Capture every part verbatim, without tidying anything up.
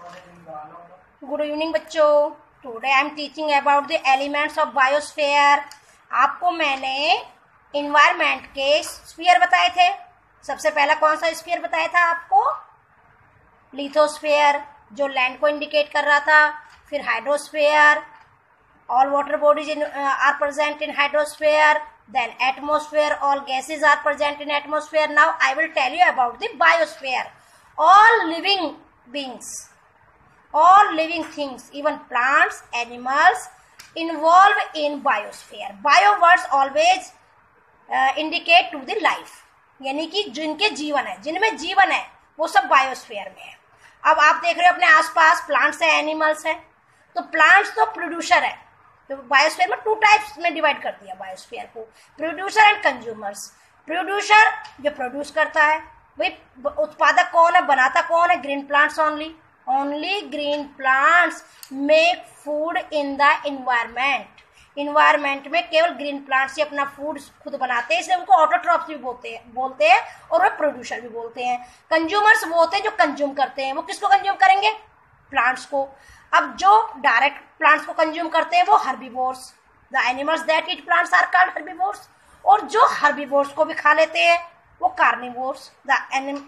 Good evening बच्चों। Today I am teaching about the elements of biosphere. आपको मैंने environment के स्फीयर बताए थे। सबसे पहला कौन सा स्फीयर बताया था आपको? लिथोस्फीयर, जो लैंड को इंडिकेट कर रहा था। फिर hydrosphere, all water bodies in, uh, are present in hydrosphere. Then atmosphere, all gases are present in atmosphere. Now I will tell you about the biosphere. All living beings, all living things, even plants, animals involve in biosphere. Bio words always uh, indicate to the life. यानी कि जिनके जीवन है, जिनमें जीवन है, वो सब बायोस्फीयर में है। अब आप देख रहे हो अपने आसपास प्लांट्स है, एनिमल्स है। तो प्लांट्स तो प्रोड्यूसर है। तो बायोस्फीयर में टू टाइप्स में डिवाइड कर दिया बायोस्फीयर को, प्रोड्यूसर एंड कंज्यूमर्स। प्रोड्यूसर जो प्रोड्यूस करता है, वही उत्पादक कौन है, बनाता कौन है? Green plants only. Only green plants make food in the environment. Environment में केवल ग्रीन प्लांट्स ही अपना फूड खुद बनाते हैं, इसलिए उनको ऑटोट्रॉप्स भी बोलते हैं बोलते हैं और वो प्रोड्यूसर भी बोलते हैं। कंज्यूमर्स वो होते हैं जो कंज्यूम करते हैं। वो किसको कंज्यूम करेंगे? प्लांट्स को। अब जो डायरेक्ट प्लांट्स को कंज्यूम करते हैं वो herbivores. The animals that eat plants are called herbivores. और जो हर्बीवोर्स को भी खा लेते हैं वो carnivores. The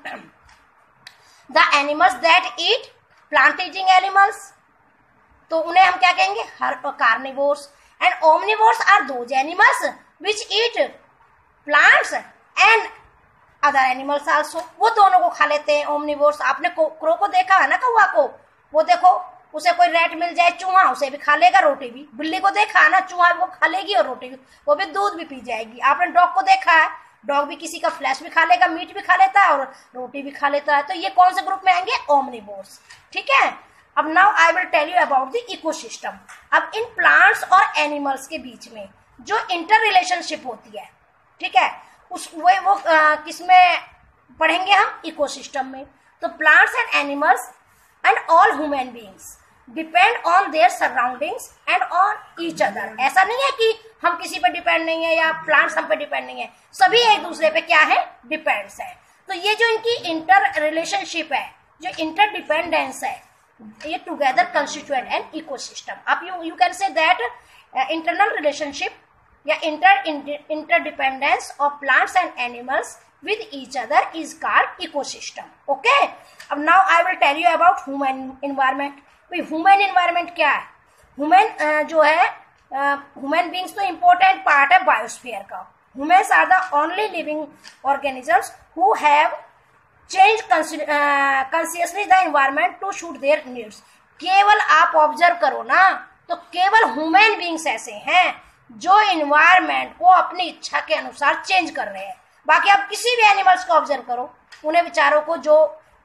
the animals that eat plant eating animals, तो उन्हें हम क्या कहेंगे? Carnivores. And omnivores are those animals which eat plants and other animals also. वो दोनों को खा लेते हैं ओमनिवोर्स। आपने क्रो को देखा है ना, कौवा को। वो देखो, उसे कोई रेट मिल जाए, चूहा, उसे भी खा लेगा, रोटी भी। बिल्ली को देखा है ना, चूहा वो खा लेगी और रोटी भी, वो भी दूध भी पी जाएगी। आपने डॉग को देखा है, डॉग भी किसी का फ्लैश भी खा लेगा, मीट भी खा लेता है और रोटी भी खा लेता है। तो ये कौन से ग्रुप में आएंगे? ओमनिवोर्स। ठीक है। अब now I will tell you about the ecosystem. अब इन प्लांट्स और एनिमल्स के बीच में जो इंटर रिलेशनशिप होती है, ठीक है, उस वो, वो किसमें पढ़ेंगे हम? इकोसिस्टम में। तो plants and animals and all human beings depend on their surroundings and on each other. ऐसा नहीं है कि हम किसी पे डिपेंड नहीं है या प्लांट्स हम पे डिपेंड नहीं है, सभी एक दूसरे पे क्या है? डिपेंड्स है। तो ये जो इनकी इंटर रिलेशनशिप है, जो इंटर डिपेंडेंस है, ये टुगेदर कंस्टिट्यूट एन इकोसिस्टम। अब you you can say that internal relationship या inter interdependence of plants and animals with each other is called ecosystem. Okay. अब now I will tell you about human environment. भाई human environment क्या है? human uh, जो है uh, human beings तो important part है biosphere का। humans are the only living organisms who have changed uh, consciously the environment to suit their needs. केवल आप observe करो ना, तो केवल human beings ऐसे हैं जो environment को अपनी इच्छा के अनुसार change कर रहे हैं। बाकी आप किसी भी एनिमल्स को ऑब्जर्व करो, उन्हें बेचारों को जो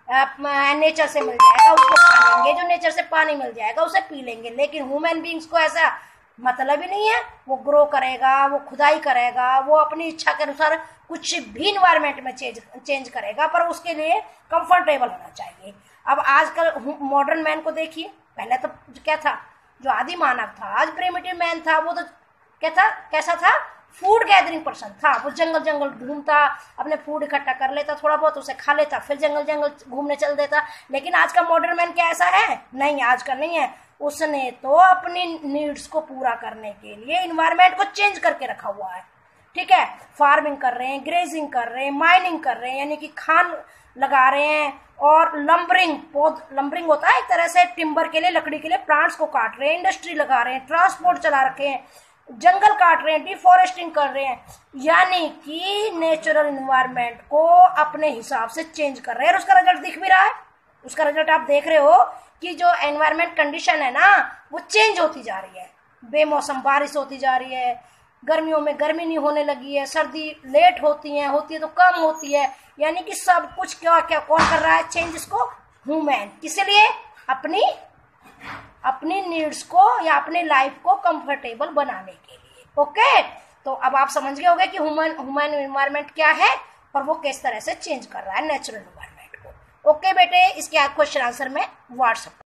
नेचर से मिल जाएगा उसको खा लेंगे, जो नेचर से पानी मिल जाएगा उसे पी लेंगे। लेकिन ह्यूमन बीइंग्स को ऐसा मतलब ही नहीं है। वो ग्रो करेगा, वो खुदाई करेगा, वो अपनी इच्छा के अनुसार कुछ भी इन्वायरमेंट में चेंज चेंज करेगा, पर उसके लिए कंफर्टेबल होना चाहिए। अब आजकल मॉडर्न मैन को देखिए। पहले तो क्या था? जो आदि मानव था, आज प्रिमिटिव मैन था, वो तो क्या था? कैसा था? फूड गैदरिंग पर्सन था। वो जंगल जंगल घूमता, अपने फूड इकट्ठा कर लेता, थोड़ा बहुत उसे खा लेता, फिर जंगल जंगल घूमने चल देता। लेकिन आज का मॉडर्न मैन क्या ऐसा है? नहीं, आज का नहीं है। उसने तो अपनी नीड्स को पूरा करने के लिए इन्वायरमेंट को चेंज करके रखा हुआ है। ठीक है। फार्मिंग कर रहे हैं, ग्रेजिंग कर रहे हैं, माइनिंग कर रहे हैं, यानी कि खान लगा रहे हैं, और लंबरिंग पौध लंबरिंग होता है एक तरह से टिम्बर के लिए, लकड़ी के लिए प्लांट्स को काट रहे हैं, इंडस्ट्री लगा रहे हैं, ट्रांसपोर्ट चला रखे हैं, जंगल काट रहे हैं, डिफॉरेस्टिंग कर रहे हैं, यानी कि नेचुरल एनवायरनमेंट को अपने हिसाब से चेंज कर रहे हैं। और उसका रिजल्ट दिख भी रहा है। उसका रिजल्ट आप देख रहे हो कि जो एनवायरनमेंट कंडीशन है ना, वो चेंज होती जा रही है। बेमौसम बारिश होती जा रही है, गर्मियों में गर्मी नहीं होने लगी है, सर्दी लेट होती है होती है तो कम होती है। यानी कि सब कुछ क्या क्या कौन कर रहा है? चेंज इसको ह्यूमन। इसलिए अपनी अपनी नीड्स को या अपनी लाइफ को कंफर्टेबल बनाने के लिए। ओके। तो अब आप समझ गए होंगे कि ह्यूमन ह्यूमन एनवायरनमेंट क्या है और वो किस तरह से चेंज कर रहा है नेचुरल एनवायरनमेंट को। ओके बेटे, इसके क्वेश्चन आंसर में व्हाट्सएप